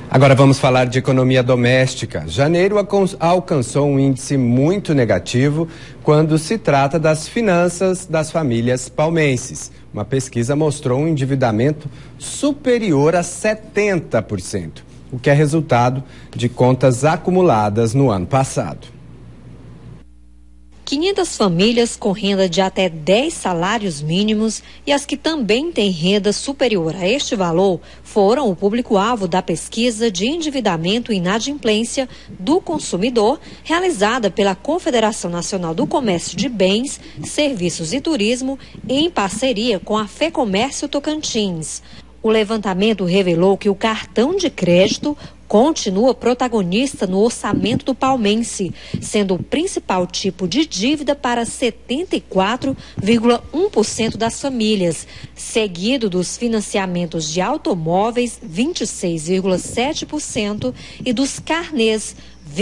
Agora vamos falar de economia doméstica. Janeiro alcançou um índice muito negativo quando se trata das finanças das famílias palmenses. Uma pesquisa mostrou um endividamento superior a 70%, o que é resultado de contas acumuladas no ano passado. 500 famílias com renda de até 10 salários mínimos e as que também têm renda superior a este valor foram o público-alvo da pesquisa de endividamento e inadimplência do consumidor realizada pela Confederação Nacional do Comércio de Bens, Serviços e Turismo em parceria com a FEComércio Tocantins. O levantamento revelou que o cartão de crédito continua protagonista no orçamento do palmense, sendo o principal tipo de dívida para 74,1% das famílias, seguido dos financiamentos de automóveis, 26,7%, e dos carnês,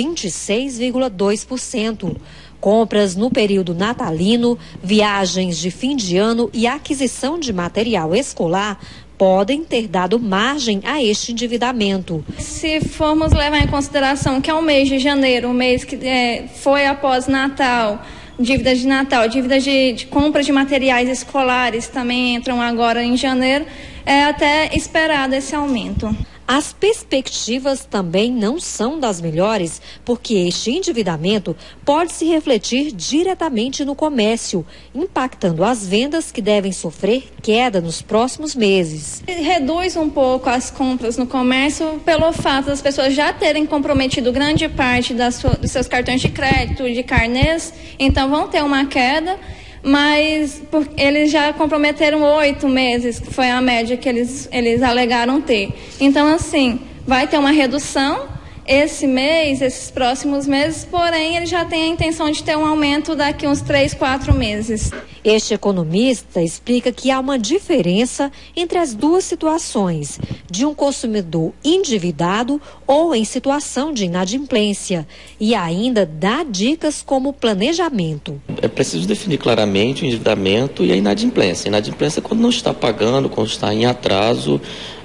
26,2%. Compras no período natalino, viagens de fim de ano e aquisição de material escolar podem ter dado margem a este endividamento. Se formos levar em consideração que é o mês de janeiro, o mês que foi após Natal, dívidas de Natal, dívidas de compra de materiais escolares também entram agora em janeiro, é até esperado esse aumento. As perspectivas também não são das melhores, porque este endividamento pode se refletir diretamente no comércio, impactando as vendas que devem sofrer queda nos próximos meses. Reduz um pouco as compras no comércio pelo fato das pessoas já terem comprometido grande parte dos seus cartões de crédito, de carnês, então vão ter uma queda. Mas eles já comprometeram 8 meses, que foi a média que eles alegaram ter. Então, assim, vai ter uma redução esse mês, esses próximos meses, porém, ele já tem a intenção de ter um aumento daqui uns 3, 4 meses. Este economista explica que há uma diferença entre as duas situações, de um consumidor endividado ou em situação de inadimplência, e ainda dá dicas como planejamento. É preciso definir claramente o endividamento e a inadimplência. A inadimplência é quando não está pagando, quando está em atraso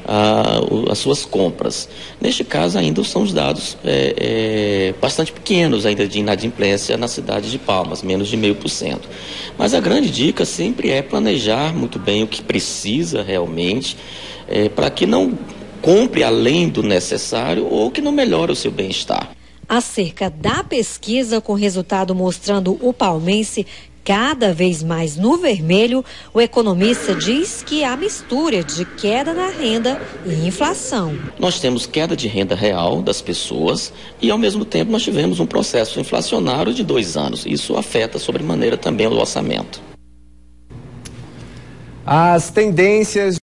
as suas compras. Neste caso, ainda são os dados bastante pequenos ainda de inadimplência na cidade de Palmas, menos de 0,5%. Mas a grande dica sempre é planejar muito bem o que precisa realmente, para que não compre além do necessário ou que não melhore o seu bem-estar. Acerca da pesquisa, com resultado mostrando o palmense cada vez mais no vermelho, o economista diz que há mistura de queda na renda e inflação. Nós temos queda de renda real das pessoas e, ao mesmo tempo, nós tivemos um processo inflacionário de 2 anos. Isso afeta sobremaneira também o orçamento. As tendências